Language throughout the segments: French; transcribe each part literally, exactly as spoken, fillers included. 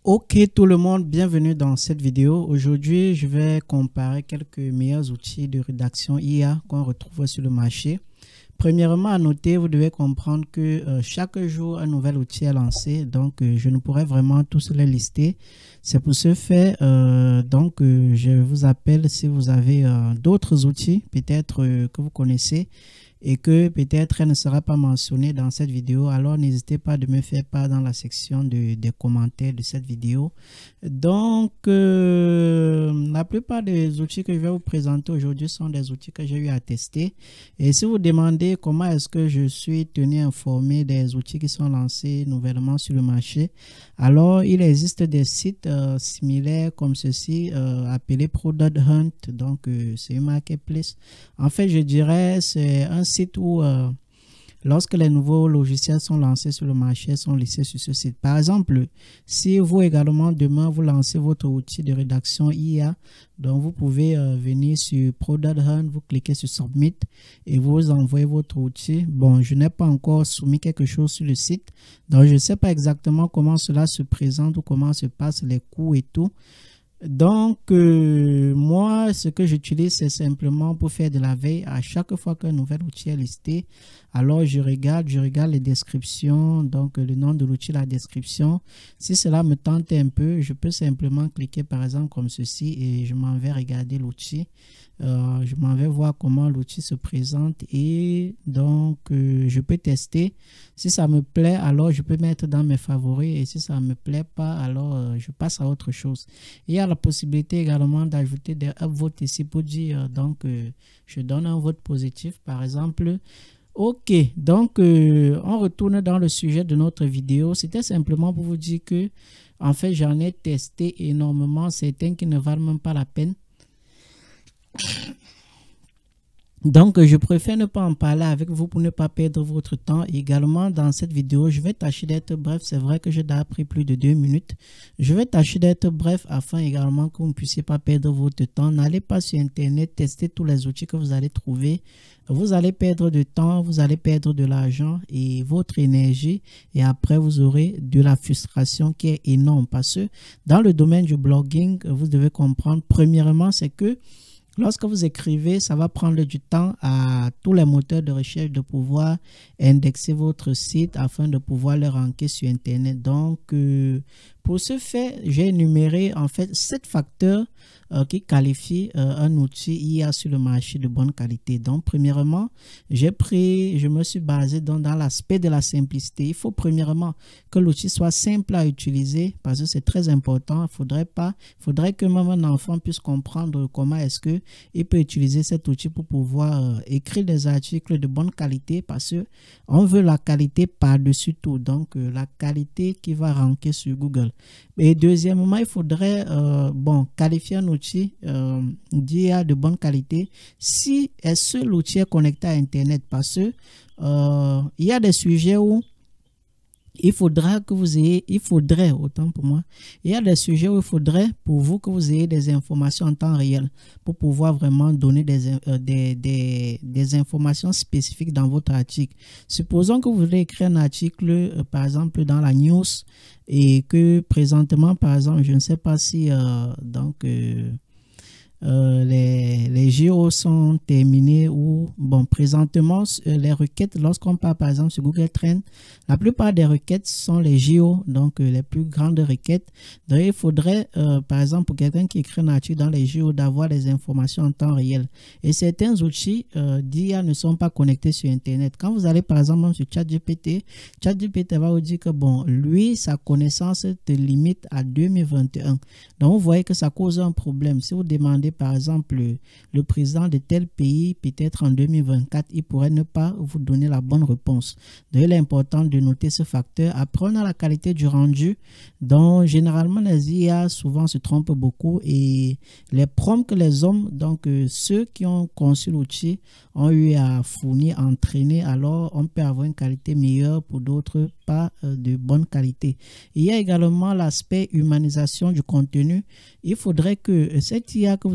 Ok tout le monde, bienvenue dans cette vidéo. Aujourd'hui, je vais comparer quelques meilleurs outils de rédaction I A qu'on retrouve sur le marché. Premièrement, à noter, vous devez comprendre que euh, chaque jour, un nouvel outil est lancé. Donc, euh, je ne pourrais vraiment tous les lister. C'est pour ce fait, euh, donc, euh, je vous appelle si vous avez euh, d'autres outils, peut-être euh, que vous connaissez, et que peut-être elle ne sera pas mentionnée dans cette vidéo, alors n'hésitez pas de me faire part dans la section de, des commentaires de cette vidéo. Donc, euh, la plupart des outils que je vais vous présenter aujourd'hui sont des outils que j'ai eu à tester. Et si vous demandez comment est-ce que je suis tenu informé des outils qui sont lancés nouvellement sur le marché, alors il existe des sites euh, similaires comme ceci, euh, appelés Product Hunt. Donc, euh, c'est une marketplace. En fait, je dirais c'est un site où euh, lorsque les nouveaux logiciels sont lancés sur le marché, sont listés sur ce site. Par exemple, si vous également demain vous lancez votre outil de rédaction I A, donc vous pouvez euh, venir sur Product Hunt, vous cliquez sur Submit et vous envoyez votre outil. Bon, je n'ai pas encore soumis quelque chose sur le site, donc je ne sais pas exactement comment cela se présente ou comment se passent les coûts et tout. Donc, euh, moi, ce que j'utilise, c'est simplement pour faire de la veille. À chaque fois qu'un nouvel outil est listé, alors je regarde, je regarde les descriptions, donc le nom de l'outil, la description. Si cela me tente un peu, je peux simplement cliquer par exemple comme ceci et je m'en vais regarder l'outil. Euh, je m'en vais voir comment l'outil se présente et donc euh, je peux tester. Si ça me plaît, alors je peux mettre dans mes favoris et si ça ne me plaît pas, alors euh, je passe à autre chose. Il y a la possibilité également d'ajouter des upvotes ici pour dire euh, donc euh, je donne un vote positif par exemple. Ok, donc euh, on retourne dans le sujet de notre vidéo. C'était simplement pour vous dire que en fait j'en ai testé énormément, certains qui ne valent même pas la peine. Donc, je préfère ne pas en parler avec vous pour ne pas perdre votre temps. Également, dans cette vidéo, je vais tâcher d'être bref. C'est vrai que j'ai déjà pris plus de deux minutes. Je vais tâcher d'être bref afin également que vous ne puissiez pas perdre votre temps. N'allez pas sur Internet, tester tous les outils que vous allez trouver. Vous allez perdre du temps, vous allez perdre de l'argent et votre énergie. Et après, vous aurez de la frustration qui est énorme. Parce que dans le domaine du blogging, vous devez comprendre, premièrement, c'est que lorsque vous écrivez, ça va prendre du temps à tous les moteurs de recherche de pouvoir indexer votre site afin de pouvoir le ranker sur Internet. Donc, euh, pour ce fait, j'ai énuméré en fait sept facteurs euh, qui qualifient euh, un outil I A sur le marché de bonne qualité. Donc, premièrement, j'ai pris, je me suis basé dans, dans l'aspect de la simplicité. Il faut premièrement que l'outil soit simple à utiliser parce que c'est très important. Il faudrait pas, faudrait que même un enfant puisse comprendre comment est-ce que il peut utiliser cet outil pour pouvoir euh, écrire des articles de bonne qualité parce que on veut la qualité par-dessus tout. Donc, euh, la qualité qui va ranker sur Google. Et deuxièmement, il faudrait euh, bon, qualifier un outil euh, d'I A de bonne qualité si est-ce que l'outil est connecté à Internet parce que euh, il y a des sujets où il faudra que vous ayez, il faudrait, autant pour moi, il y a des sujets où il faudrait pour vous que vous ayez des informations en temps réel pour pouvoir vraiment donner des, euh, des, des, des informations spécifiques dans votre article. Supposons que vous voulez écrire un article, euh, par exemple, dans la news et que présentement, par exemple, je ne sais pas si, euh, donc, euh, Euh, les, les J O sont terminés ou bon présentement euh, les requêtes lorsqu'on part par exemple sur Google Trends, la plupart des requêtes sont les J O, donc euh, les plus grandes requêtes. Donc il faudrait euh, par exemple pour quelqu'un qui écrit un article dans les J O d'avoir les informations en temps réel et certains outils euh, d'I A ne sont pas connectés sur Internet. Quand vous allez par exemple sur ChatGPT, ChatGPT va vous dire que bon lui sa connaissance te limite à deux mille vingt et un, donc vous voyez que ça cause un problème. Si vous demandez par exemple le, le président de tel pays, peut-être en deux mille vingt-quatre, il pourrait ne pas vous donner la bonne réponse. Donc il est important de noter ce facteur. Après on a la qualité du rendu, donc généralement les I A souvent se trompent beaucoup et les prompts que les hommes, donc euh, ceux qui ont conçu l'outil ont eu à fournir, à entraîner, alors on peut avoir une qualité meilleure, pour d'autres pas euh, de bonne qualité. Il y a également l'aspect humanisation du contenu. Il faudrait que cette I A que vous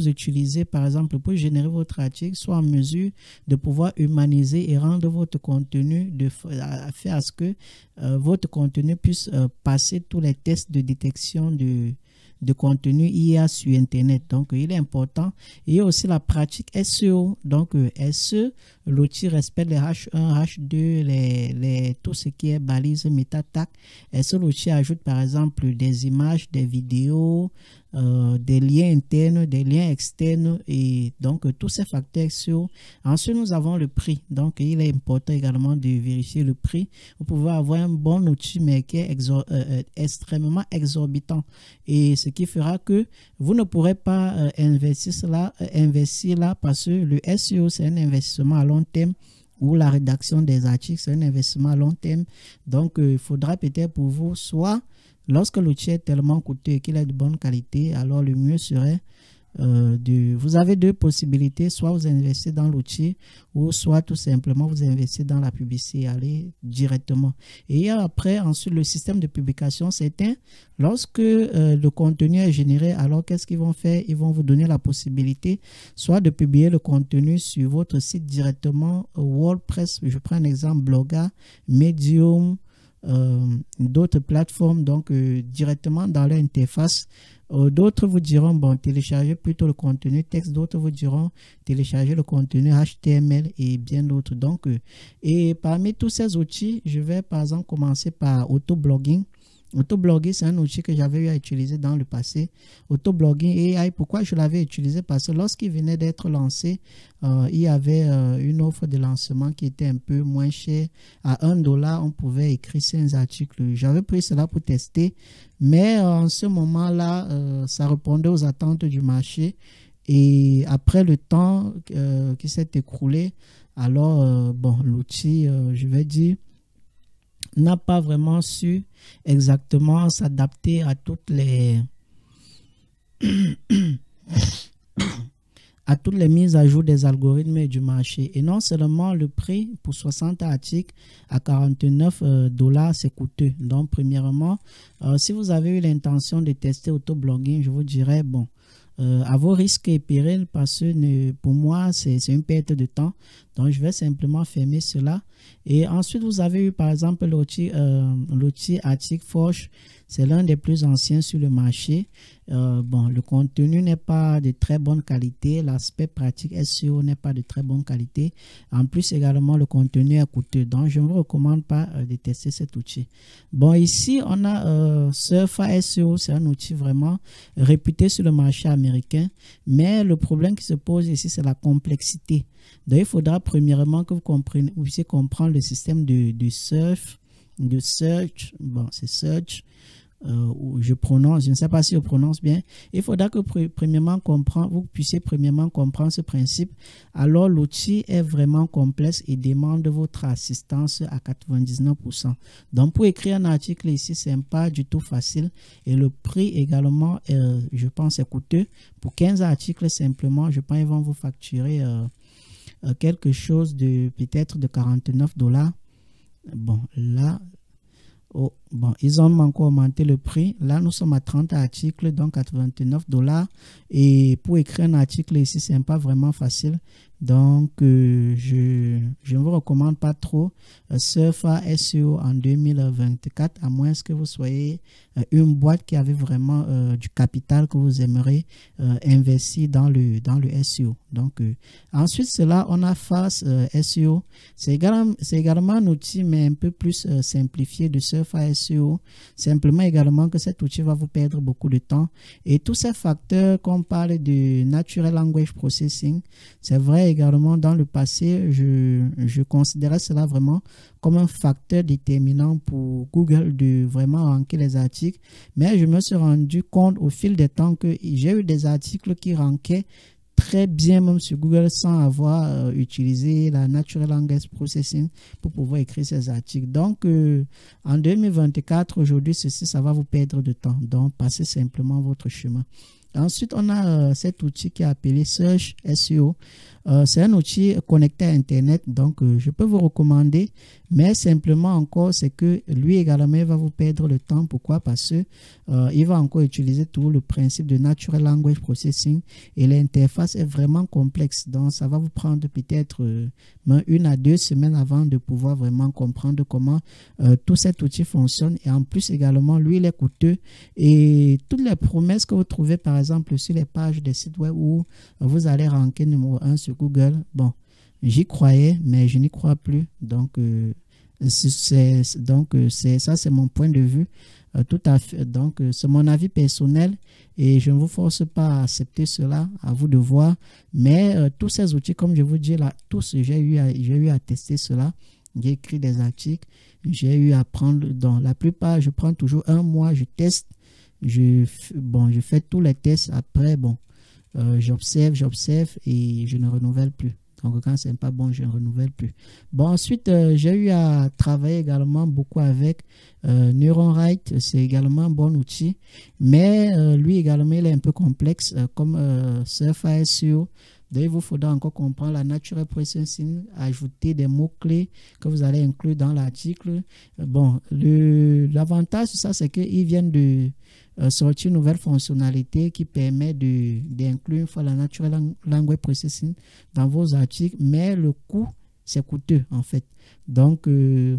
vous utilisez, par exemple, pour générer votre article, soit en mesure de pouvoir humaniser et rendre votre contenu, de faire à ce que euh, votre contenu puisse euh, passer tous les tests de détection de de contenu I A sur Internet. Donc, il est important. Il y a aussi la pratique S E O. Donc, euh, S E O, l'outil respecte les H un, H deux, les, les, tout ce qui est balise, méta tag. S E O, l'outil ajoute par exemple des images, des vidéos, euh, des liens internes, des liens externes et donc euh, tous ces facteurs S E O. Ensuite, nous avons le prix. Donc, il est important également de vérifier le prix. Vous pouvez avoir un bon outil, mais qui est exor euh, extrêmement exorbitant. Et ce qui fera que vous ne pourrez pas euh, investir, là, euh, investir là parce que le S E O, c'est un investissement à long terme ou la rédaction des articles, c'est un investissement à long terme. Donc, euh, il faudra peut-être pour vous, soit lorsque l'outil est tellement coûteux et qu'il est de bonne qualité, alors le mieux serait Euh, de, vous avez deux possibilités, soit vous investissez dans l'outil ou soit tout simplement vous investissez dans la publicité, allez directement. Et après, ensuite, le système de publication, c'est un, lorsque euh, le contenu est généré, alors qu'est-ce qu'ils vont faire? Ils vont vous donner la possibilité soit de publier le contenu sur votre site directement, euh, WordPress, je prends un exemple, Blogger, Medium, euh, d'autres plateformes, donc euh, directement dans leur interface. Euh, d'autres vous diront, bon, téléchargez plutôt le contenu texte, d'autres vous diront, téléchargez le contenu H T M L et bien d'autres. Donc, euh, et parmi tous ces outils, je vais par exemple commencer par Autoblogging. Autoblogging, c'est un outil que j'avais eu à utiliser dans le passé. Autoblogging A I, pourquoi je l'avais utilisé? Parce que lorsqu'il venait d'être lancé, euh, il y avait euh, une offre de lancement qui était un peu moins chère. À un dollar, on pouvait écrire cinq articles. J'avais pris cela pour tester, mais euh, en ce moment-là, euh, ça répondait aux attentes du marché. Et après le temps euh, qui s'est écoulé, alors, euh, bon, l'outil, euh, je vais dire, n'a pas vraiment su exactement s'adapter à toutes les à toutes les mises à jour des algorithmes du marché. Et non seulement le prix pour soixante articles à quarante-neuf dollars, c'est coûteux. Donc, premièrement, euh, si vous avez eu l'intention de tester Autoblogging, je vous dirais, bon, Euh, à vos risques et périls, parce que ne, pour moi, c'est une perte de temps. Donc, je vais simplement fermer cela. Et ensuite, vous avez eu, par exemple, l'outil euh, l'outil Articforge. C'est l'un des plus anciens sur le marché. Euh, bon, le contenu n'est pas de très bonne qualité. L'aspect pratique S E O n'est pas de très bonne qualité. En plus, également, le contenu est coûteux. Donc, je ne vous recommande pas euh, de tester cet outil. Bon, ici, on a euh, Surfer S E O. C'est un outil vraiment réputé sur le marché américain. Mais le problème qui se pose ici, c'est la complexité. Donc, il faudra premièrement que vous, compreniez, vous puissiez comprendre le système de, de surf, de search. Bon, c'est search. Euh, où je prononce, je ne sais pas si je prononce bien. Il faudra que premièrement comprendre, vous puissiez premièrement comprendre ce principe. Alors l'outil est vraiment complexe et demande votre assistance à quatre-vingt-dix-neuf pour cent. Donc pour écrire un article ici, ce n'est pas du tout facile et le prix également, euh, je pense, est coûteux. Pour quinze articles simplement, je pense qu'ils vont vous facturer euh, euh, quelque chose de peut-être de quarante-neuf dollars. Bon, là, oh, bon, ils ont encore augmenté le prix. Là, nous sommes à trente articles, donc quatre-vingt-neuf dollars. Et pour écrire un article ici, ce n'est pas vraiment facile. Donc, euh, je, je ne vous recommande pas trop euh, Surfer S E O en deux mille vingt-quatre, à moins que vous soyez euh, une boîte qui avait vraiment euh, du capital que vous aimeriez euh, investir dans le, dans le S E O. Donc, euh, ensuite, cela, on a Fast euh, S E O. C'est également, également un outil, mais un peu plus euh, simplifié de Surfer S E O. Simplement également que cet outil va vous perdre beaucoup de temps. Et tous ces facteurs qu'on parle de Natural Language Processing, c'est vrai également dans le passé, je, je considérais cela vraiment comme un facteur déterminant pour Google de vraiment ranker les articles. Mais je me suis rendu compte au fil des temps que j'ai eu des articles qui rankaient très bien même sur Google sans avoir euh, utilisé la Natural Language Processing pour pouvoir écrire ces articles. Donc, euh, en deux mille vingt-quatre, aujourd'hui, ceci, ça va vous perdre de temps. Donc, passez simplement votre chemin. Ensuite, on a euh, cet outil qui est appelé Search S E O. Euh, c'est un outil connecté à Internet, donc euh, je peux vous recommander, Mais simplement encore, c'est que lui également, il va vous perdre le temps. Pourquoi? Parce que euh, il va encore utiliser tout le principe de Natural Language Processing et l'interface est vraiment complexe. Donc, ça va vous prendre peut-être euh, une à deux semaines avant de pouvoir vraiment comprendre comment euh, tout cet outil fonctionne. Et en plus également, lui, il est coûteux. Et toutes les promesses que vous trouvez, par exemple, sur les pages des sites web où vous allez ranker numéro un sur Google, bon, j'y croyais, mais je n'y crois plus. Donc, euh, c'est, donc euh, c'est, ça, c'est mon point de vue. Euh, tout à fait. Donc, euh, c'est mon avis personnel et je ne vous force pas à accepter cela, à vous de voir. Mais euh, tous ces outils, comme je vous dis là, tous, j'ai eu, à, j'ai eu à tester cela. J'ai écrit des articles. J'ai eu à prendre, dans la plupart, je prends toujours un mois, je teste. Je, bon, je fais tous les tests. Après, bon, euh, j'observe, j'observe et je ne renouvelle plus. Donc, quand ce n'est pas bon, je ne renouvelle plus. Bon, ensuite, euh, j'ai eu à travailler également beaucoup avec euh, NeuronWrite. C'est également un bon outil. Mais euh, lui également, il est un peu complexe, euh, comme euh, SurfASEO. Donc, il vous faudra encore comprendre la Natural Processing, ajouter des mots-clés que vous allez inclure dans l'article. Bon, l'avantage de ça, c'est qu'ils viennent de euh, sortir une nouvelle fonctionnalité qui permet d'inclure une fois la Natural Language Processing dans vos articles, mais le coût, c'est coûteux en fait. Donc, euh,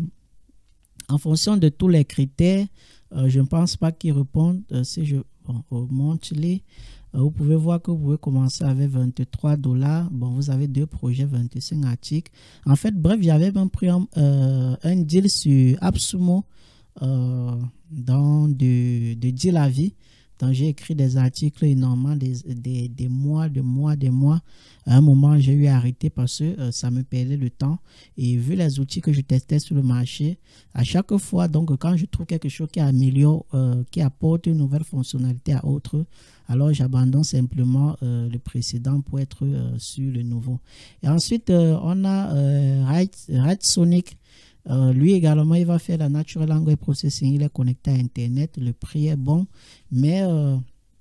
en fonction de tous les critères, euh, je ne pense pas qu'ils répondent. Euh, si je bon, monte les... Vous pouvez voir que vous pouvez commencer avec vingt-trois dollars. Bon, vous avez deux projets, vingt-cinq articles. En fait, bref, j'avais même pris un, euh, un deal sur AppSumo euh, dans de, de deal à vie. Donc, j'ai écrit des articles énormément, des, des, des mois, des mois, des mois. À un moment, j'ai eu à arrêter parce que euh, ça me perdait le temps. Et vu les outils que je testais sur le marché, à chaque fois, donc, quand je trouve quelque chose qui améliore, euh, qui apporte une nouvelle fonctionnalité à autre, alors j'abandonne simplement euh, le précédent pour être euh, sur le nouveau. Et ensuite, euh, on a euh, Writesonic. Euh, lui également, il va faire la Natural Language Processing. Il est connecté à Internet. Le prix est bon. Mais euh,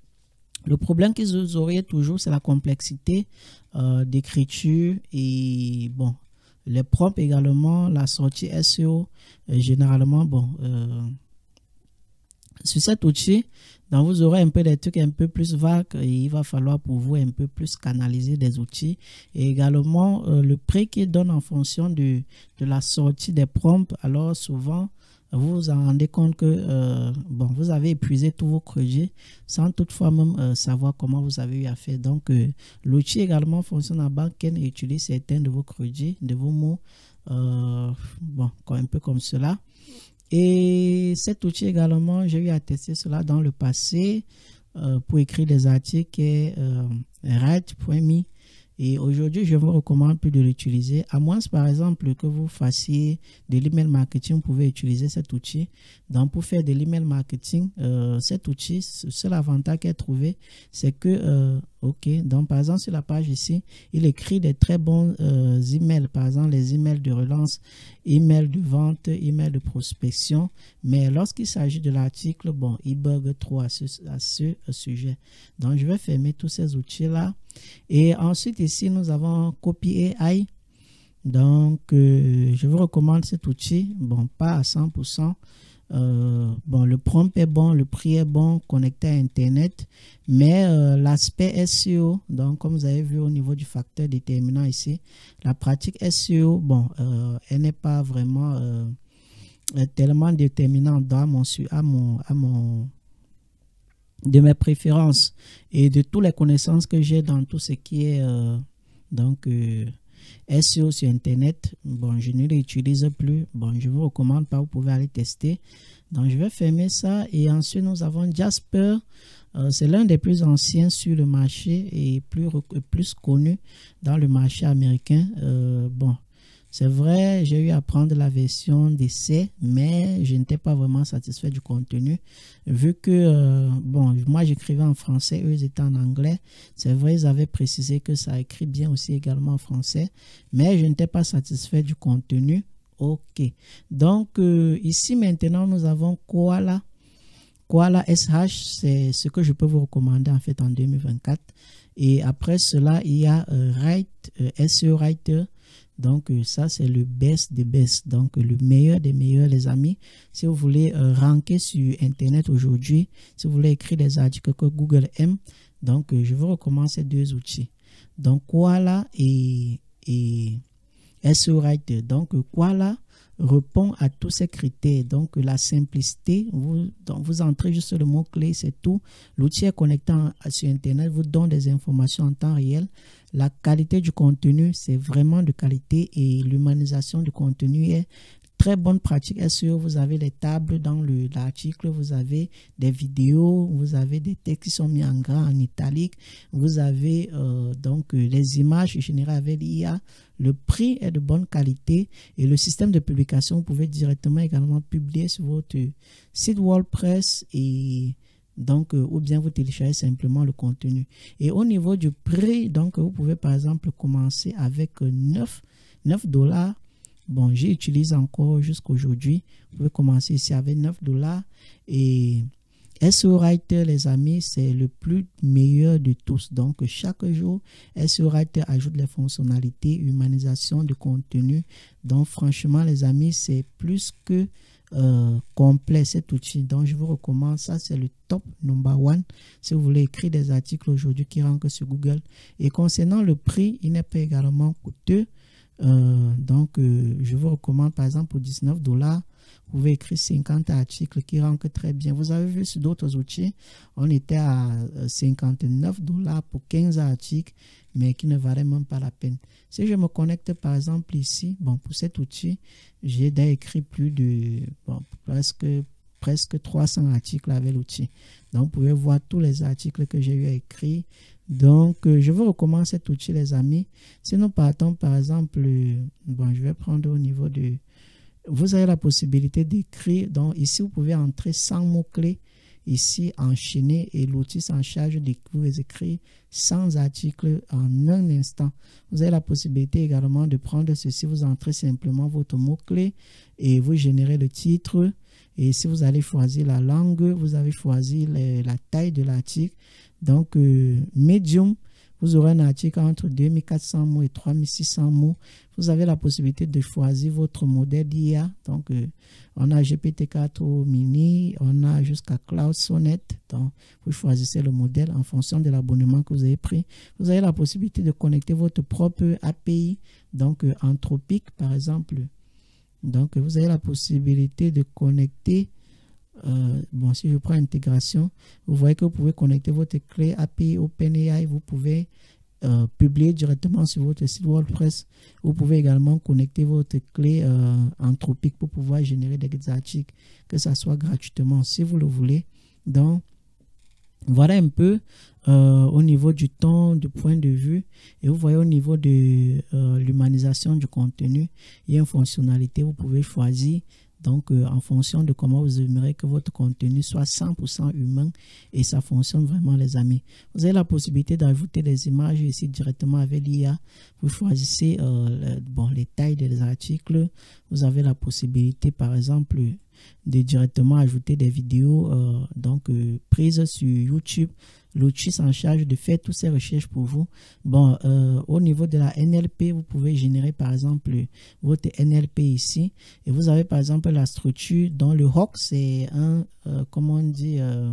le problème qu'ils auraient toujours, c'est la complexité euh, d'écriture. Et bon, les prompts également, la sortie S E O. Euh, généralement, bon, euh, sur cet outil, donc vous aurez un peu des trucs un peu plus vagues et il va falloir pour vous un peu plus canaliser des outils. Et également, euh, le prix qu'il donne en fonction de, de la sortie des prompts. Alors souvent, vous vous en rendez compte que euh, bon, vous avez épuisé tous vos crédits sans toutefois même euh, savoir comment vous avez eu à faire. Donc, euh, l'outil également fonctionne en back-end et utilise certains de vos crédits, de vos mots, euh, bon, un peu comme cela. Et cet outil également, j'ai eu à tester cela dans le passé euh, pour écrire des articles et euh, write point me. Et aujourd'hui, je vous recommande plus de l'utiliser. À moins, par exemple, que vous fassiez de l'email marketing, vous pouvez utiliser cet outil. Donc, pour faire de l'email marketing, euh, cet outil, ce seul avantage qu'il a trouvé, c'est que, euh, ok, donc par exemple, sur la page ici, il écrit des très bons euh, emails. Par exemple, les emails de relance, emails de vente, emails de prospection. Mais lorsqu'il s'agit de l'article, bon, il bug trop à ce, à ce sujet. Donc, je vais fermer tous ces outils-là. Et ensuite, ici, nous avons Copy A I. Donc, euh, je vous recommande cet outil. Bon, pas à cent pour cent. Euh, bon, le prompt est bon, le prix est bon, connecté à Internet. Mais euh, l'aspect S E O, donc, comme vous avez vu au niveau du facteur déterminant ici, la pratique S E O, bon, euh, elle n'est pas vraiment euh, tellement déterminante dans mon, à mon, à mon de mes préférences et de toutes les connaissances que j'ai dans tout ce qui est euh, donc euh, S E O sur Internet. Bon, je ne l'utilise plus. Bon, je vous recommande pas, vous pouvez aller tester. Donc, je vais fermer ça. Et ensuite, nous avons Jasper. Euh, c'est l'un des plus anciens sur le marché et plus, plus connu dans le marché américain. Euh, bon, c'est vrai, j'ai eu à prendre la version d'essai, mais je n'étais pas vraiment satisfait du contenu. Vu que, euh, bon, moi j'écrivais en français, eux ils étaient en anglais. C'est vrai, ils avaient précisé que ça écrit bien aussi également en français, mais je n'étais pas satisfait du contenu. Ok. Donc, euh, ici maintenant, nous avons Koala. Koala S H, c'est ce que je peux vous recommander en fait en deux mille vingt-quatre. Et après cela, il y a euh, Write, euh, S E O Writer. Donc, euh, ça, c'est le best des best. Donc, le meilleur des meilleurs, les amis. Si vous voulez euh, ranker sur Internet aujourd'hui, si vous voulez écrire des articles que Google aime, donc, euh, je vous recommande ces deux outils. Donc, Koala et, et S E O Writer. Donc, Koala répond à tous ces critères. Donc, la simplicité, vous, donc, vous entrez juste le mot-clé, c'est tout. L'outil est connecté en, sur Internet, vous donne des informations en temps réel. La qualité du contenu, c'est vraiment de qualité et l'humanisation du contenu est très bonne pratique. S E O, vous avez les tables dans l'article, vous avez des vidéos, vous avez des textes qui sont mis en grand, en italique, vous avez euh, donc euh, les images générées avec l'I A. Le prix est de bonne qualité et le système de publication, vous pouvez directement également publier sur votre site WordPress et donc euh, ou bien vous téléchargez simplement le contenu. Et au niveau du prix, donc vous pouvez par exemple commencer avec neuf dollars. Bon, j'utilise encore jusqu'aujourd'hui. Vous pouvez commencer ici avec neuf dollars. Et S E O Writer, les amis, c'est le plus meilleur de tous. Donc, chaque jour, S E O Writer ajoute les fonctionnalités, humanisation du contenu. Donc, franchement, les amis, c'est plus que euh, complet cet outil. Donc, je vous recommande ça. C'est le top number one. Si vous voulez écrire des articles aujourd'hui qui rankent sur Google. Et concernant le prix, il n'est pas également coûteux. Euh, donc, euh, je vous recommande par exemple pour dix-neuf dollars, vous pouvez écrire cinquante articles qui rankent très bien. Vous avez vu sur d'autres outils, on était à cinquante-neuf dollars pour quinze articles, mais qui ne valaient même pas la peine. Si je me connecte par exemple ici, bon, pour cet outil, j'ai déjà écrit plus de bon, presque, presque trois cents articles avec l'outil. Donc, vous pouvez voir tous les articles que j'ai eu à écrire. Donc, euh, je vous recommande cet outil, les amis. Si nous partons, par exemple, euh, bon, je vais prendre au niveau de... Vous avez la possibilité d'écrire. Donc, ici, vous pouvez entrer cent mots-clés. Ici, enchaîner et l'outil s'en charge de vous écrire cent articles en un instant. Vous avez la possibilité également de prendre ceci. Vous entrez simplement votre mot-clé et vous générez le titre. Et si vous allez choisir la langue, vous avez choisi les, la taille de l'article. Donc, euh, Medium, vous aurez un article entre deux mille quatre cents mots et trois mille six cents mots. Vous avez la possibilité de choisir votre modèle d'I A. Donc, euh, on a G P T quatre mini, on a jusqu'à Cloud Sonnet. Donc, vous choisissez le modèle en fonction de l'abonnement que vous avez pris. Vous avez la possibilité de connecter votre propre A P I, donc euh, Anthropic, par exemple. Donc, vous avez la possibilité de connecter. Euh, bon, si je prends intégration, vous voyez que vous pouvez connecter votre clé A P I OpenAI. Vous pouvez euh, publier directement sur votre site WordPress. Vous pouvez également connecter votre clé euh, Anthropic pour pouvoir générer des articles, que ça soit gratuitement si vous le voulez. Donc, voilà un peu euh, au niveau du temps, du point de vue. Et vous voyez au niveau de euh, l'humanisation du contenu, il y a une fonctionnalité, vous pouvez choisir. Donc, euh, en fonction de comment vous aimeriez que votre contenu soit cent pour cent humain et ça fonctionne vraiment, les amis. Vous avez la possibilité d'ajouter des images ici directement avec l'I A. Vous choisissez euh, le, bon, les tailles des articles. Vous avez la possibilité, par exemple, de directement ajouter des vidéos euh, donc euh, prises sur YouTube. L'outil s'en charge de faire toutes ces recherches pour vous. Bon, euh, au niveau de la N L P, vous pouvez générer par exemple votre N L P ici. Et vous avez par exemple la structure dont le hook, c'est un, euh, comment on dit, euh,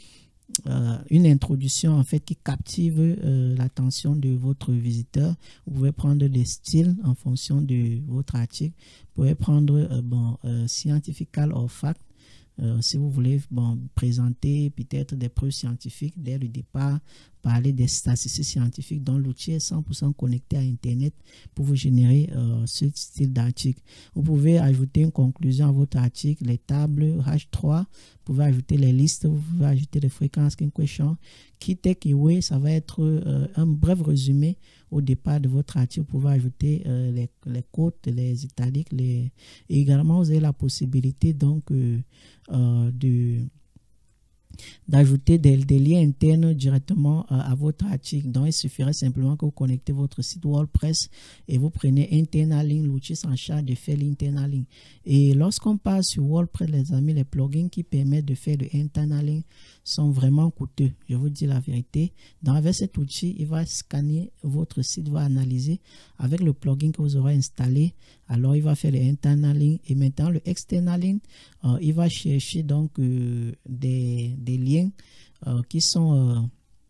euh, une introduction en fait qui captive euh, l'attention de votre visiteur. Vous pouvez prendre des styles en fonction de votre article. Vous pouvez prendre euh, bon, euh, scientifical or fact. Euh, si vous voulez bon, présenter peut-être des preuves scientifiques dès le départ, parler des statistiques scientifiques dont l'outil est cent pour cent connecté à Internet pour vous générer euh, ce style d'article. Vous pouvez ajouter une conclusion à votre article, les tables H trois, vous pouvez ajouter les listes, vous pouvez ajouter les fréquences, question. Key takeaway, ça va être euh, un bref résumé au départ de votre article. Vous pouvez ajouter euh, les, les quotes, les italiques, les... et également vous avez la possibilité donc euh, euh, de d'ajouter des, des liens internes directement euh, à votre article. Donc, il suffirait simplement que vous connectez votre site WordPress et vous prenez Internalink, l'outil en charge de faire l'Internalink. Et lorsqu'on passe sur WordPress, les amis, les plugins qui permettent de faire le Internalink sont vraiment coûteux. Je vous dis la vérité. Donc, avec cet outil, il va scanner votre site, va analyser avec le plugin que vous aurez installé. Alors, il va faire le Internalink et maintenant le Externalink, euh, il va chercher donc euh, des, des liens euh, qui sont euh,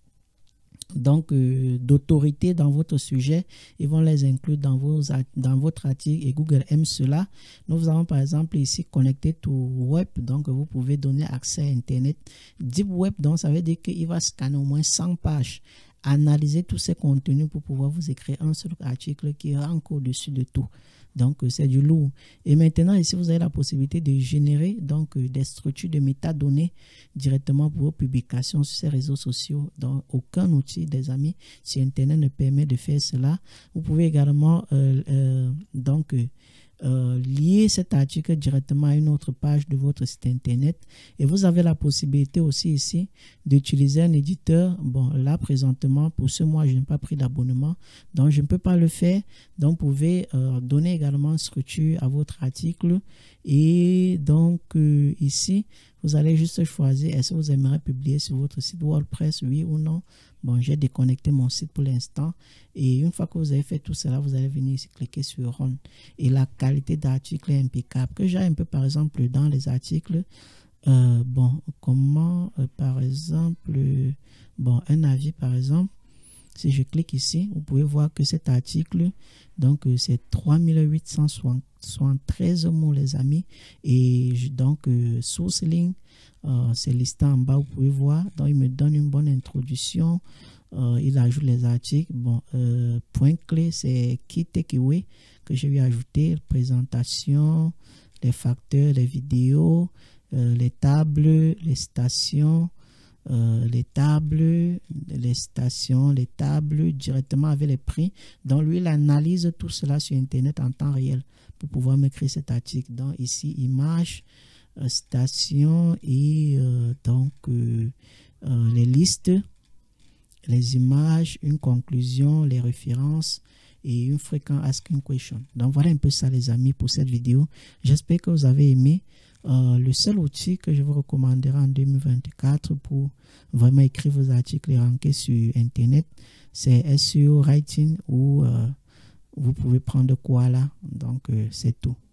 donc euh, d'autorité dans votre sujet. Ils vont les inclure dans, vos, dans votre article et Google aime cela. Nous avons par exemple ici connecté to web, donc vous pouvez donner accès à Internet. Deep web, donc ça veut dire qu'il va scanner au moins cent pages, analyser tous ces contenus pour pouvoir vous écrire un seul article qui est encore au-dessus de tout. Donc, c'est du lourd. Et maintenant, ici, vous avez la possibilité de générer donc, des structures de métadonnées directement pour vos publications sur ces réseaux sociaux. Donc, aucun outil, des amis, si Internet ne permet de faire cela. Vous pouvez également euh, euh, donc, euh, Euh, lier cet article directement à une autre page de votre site internet et vous avez la possibilité aussi ici d'utiliser un éditeur. Bon, là présentement pour ce mois je n'ai pas pris d'abonnement donc je ne peux pas le faire. Donc vous pouvez euh, donner également structure à votre article et donc euh, ici vous allez juste choisir est-ce que vous aimeriez publier sur votre site WordPress, oui ou non. Bon, j'ai déconnecté mon site pour l'instant et une fois que vous avez fait tout cela, vous allez venir ici cliquer sur Run et la qualité d'article est impeccable. Que j'ai un peu par exemple dans les articles, euh, bon, comment euh, par exemple, euh, bon, un avis par exemple, si je clique ici, vous pouvez voir que cet article, donc euh, c'est trois mille huit cent soixante-treize mots les amis et je, donc euh, source link, euh, c'est listé en bas, vous pouvez voir. Donc il me donne une bonne introduction, euh, il ajoute les articles. Bon, euh, point clé c'est key takeaway que je vais ajouter, présentation, les facteurs, les vidéos, euh, les tables, les stations. Euh, les tables, les stations, les tables directement avec les prix. Donc lui, il analyse tout cela sur Internet en temps réel pour pouvoir m'écrire cet article. Donc ici, images, euh, stations et euh, donc euh, euh, les listes, les images, une conclusion, les références et une fréquente asking question. Donc voilà un peu ça les amis pour cette vidéo. J'espère que vous avez aimé. Euh, le seul outil que je vous recommanderai en deux mille vingt-quatre pour vraiment écrire vos articles et ranker sur Internet, c'est S E O Writing ou euh, vous pouvez prendre Koala. Donc, euh, c'est tout.